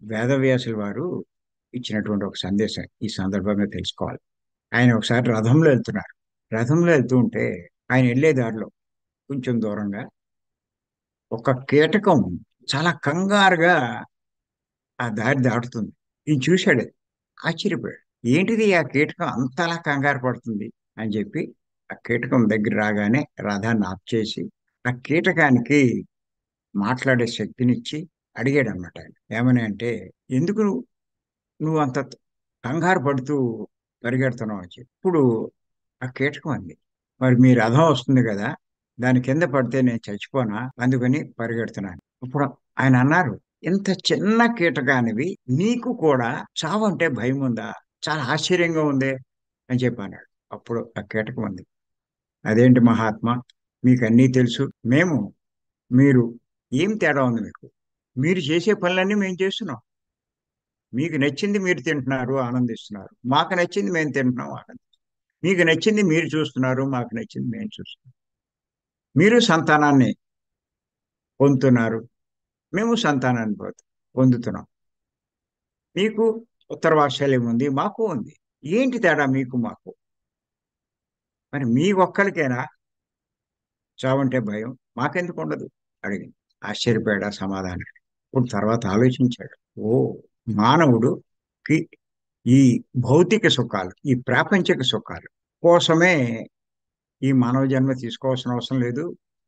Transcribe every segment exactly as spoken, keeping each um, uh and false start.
వేదవ్యాసుల వారు ఇచ్చినటువంటి ఒక సందేశం ఈ సందర్భంగా తెలుసుకోవాలి. ఆయన ఒకసారి రథంలో వెళ్తున్నారు. రథంలో వెళ్తూ ఉంటే ఆయన వెళ్ళే దారిలో కొంచెం దూరంగా ఒక కీటకం చాలా కంగారుగా ఆ దారి దాటుతుంది. ఈయన చూశాడు. ఆశ్చర్యపోయాడు. ఏంటిది ఆ కీటకం అంతలా కంగారు పడుతుంది అని చెప్పి ఆ కీటకం దగ్గర రాగానే రథాన్ని ఆప్ చేసి ఆ కీటకానికి మాట్లాడే శక్తినిచ్చి అడిగాడన్నమాట ఆయన. ఏమని అంటే, ఎందుకు నువ్వు నువ్వు అంత కంగారు పడుతూ పరిగెడుతున్నావు అని చెప్పి. ఇప్పుడు ఆ కీటకం అంది, మరి మీ రథం వస్తుంది కదా, దాని కింద పడితే నేను చచ్చిపోనా, అందుకని పరిగెడుతున్నాను. ఇప్పుడు ఆయన అన్నారు, ఇంత చిన్న కీటకానివి నీకు కూడా చావు అంటే భయం ఉందా, చాలా ఆశ్చర్యంగా ఉంది అని చెప్పి అన్నాడు. అప్పుడు ఆ కీటకం అంది, అదేంటి మహాత్మా, మీకు అన్నీ తెలుసు, మేము మీరు ఏం తేడా ఉంది మీకు, మీరు చేసే పనులన్నీ మేము చేస్తున్నాం, మీకు నచ్చింది మీరు తింటున్నారు ఆనందిస్తున్నారు, మాకు నచ్చింది మేము తింటున్నాం ఆనందిస్తున్నాం, మీకు నచ్చింది మీరు చూస్తున్నారు, మాకు నచ్చింది మేము చూస్తున్నాం, మీరు సంతానాన్ని పొందుతున్నారు, మేము సంతానాన్ని పొందు- పొందుతున్నాం, మీకు ఉత్తర వాత్సల్యం ఉంది, మాకు ఉంది, ఏంటి తేడా మీకు మాకు, మరి మీ ఒక్కరికైనా చావంటే భయం, మాకెందుకు ఉండదు అడిగింది. ఆశ్చర్యపోయాడు ఆ సమాధానం. ఇప్పుడు తర్వాత ఆలోచించాడు. ఓ, మానవుడుకి ఈ భౌతిక సుఖాలు, ఈ ప్రాపంచిక సుఖాలు కోసమే ఈ మానవ జన్మ తీసుకోవాల్సిన అవసరం లేదు.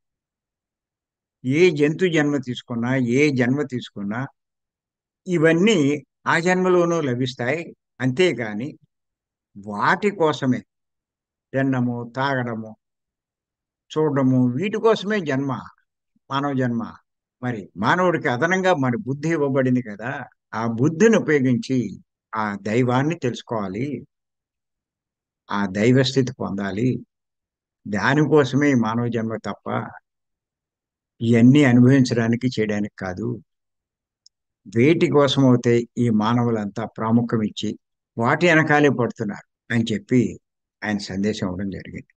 ఏ జంతు జన్మ తీసుకున్నా, ఏ జన్మ తీసుకున్నా ఇవన్నీ ఆ జన్మలోనూ లభిస్తాయి. అంతేకాని వాటి కోసమే తినడము, తాగడము, చూడడము, వీటి కోసమే జన్మ, మానవ జన్మ. మరి మానవుడికి అదనంగా మరి బుద్ధి ఇవ్వబడింది కదా, ఆ బుద్ధిని ఉపయోగించి ఆ దైవాన్ని తెలుసుకోవాలి, ఆ దైవ స్థితి పొందాలి. దానికోసమే ఈ మానవ జన్మ తప్ప ఇవన్నీ అనుభవించడానికి చేయడానికి కాదు. వేటి కోసం అయితే ఈ మానవులంతా ప్రాముఖ్యం ఇచ్చి వాటి వెనకాలే పడుతున్నారు అని చెప్పి ఆయన సందేశం ఇవ్వడం జరిగింది.